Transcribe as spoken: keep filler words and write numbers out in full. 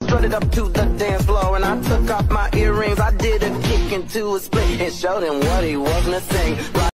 strutted up to the dance floor and I took off my earrings. I did a kick into a split and showed him what he was missing.